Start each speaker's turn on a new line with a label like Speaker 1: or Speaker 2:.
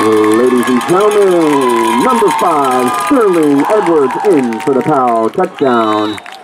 Speaker 1: Ladies and gentlemen, number 5, Sterling Edwards in for the POW touchdown.